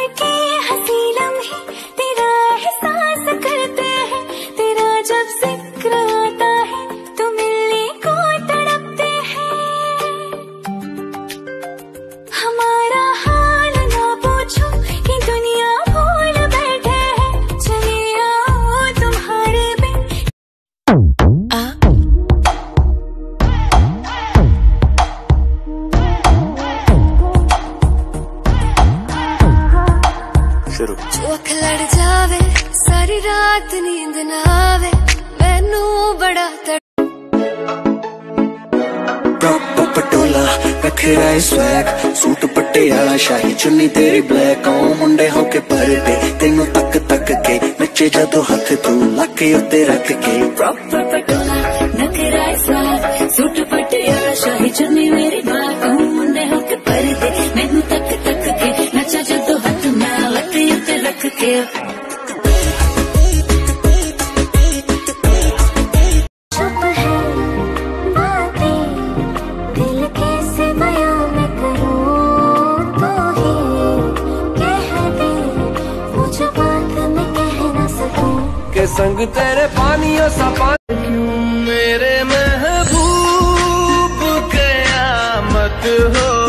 के हंसी लम्हे तेरा एहसास करते हैं, तेरा जब जिक्र आता है तो मिलने को तड़पते हैं। हमारा हाल ना पूछो कि दुनिया भूल बैठे हैं, चले आओ तुम्हारे बिन। जो अख लड़ जावे सारी रात नींद ना आवे, मैनू बड़ा पटोला नखरा स्वैग, सूट पटियाला शाही चुन्नी तेरी ब्लैक, आओ मुंडे होके परदे तेनू तक तक के नचे जदो हथ तू लके उत्ते रख के। प्रॉपर पटोला नखरा स्वैग, सूट पटियाला शाही चुन्नी मेरी ब्लैक, आओ मुंडे होके परदे मैनू तक तक के नचा जदो हथ मैं लके उत्ते रख के। संग तेरे पानियों सा पानी, क्यों मेरे महबूब क़यामत हो।